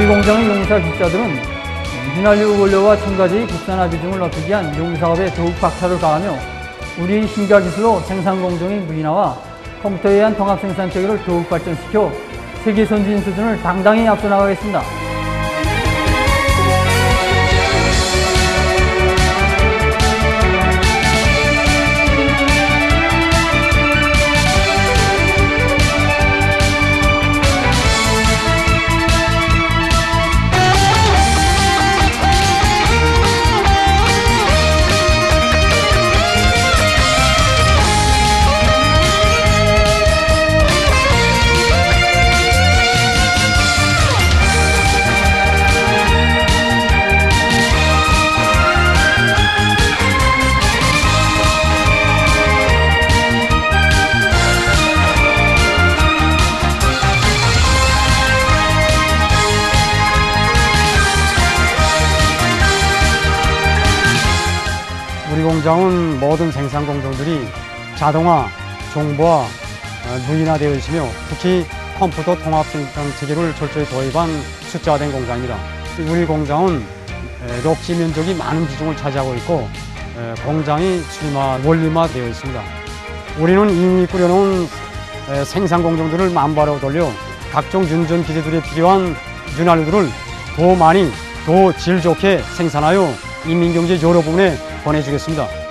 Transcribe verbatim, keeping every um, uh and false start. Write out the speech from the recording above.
공장의 용사 기자들은 윤활유 원료와 첨가제의 국산화 비중을 높이기 위한 용사업에 더욱 박차를 가하며 우리 신규 기술로 생산 공정의 무인화와 컴퓨터에 의한 통합 생산 체계를 더욱 발전시켜 세계 선진 수준을 당당히 앞서 나가겠습니다. 우리 공장은 모든 생산 공정들이 자동화, 정보화, 무인화되어 있으며 특히 컴퓨터 통합 생산 체계를 철저히 도입한 숫자화된 공장입니다. 우리 공장은 녹지 면적이 많은 비중을 차지하고 있고 공장이 수리화, 원리화되어 있습니다. 우리는 이미 꾸려놓은 생산 공정들을 만발하고 돌려 각종 윤전 기제들에 필요한 윤활유들을 더 많이, 더 질 좋게 생산하여 인민경제 여러 부분에 보내주겠습니다.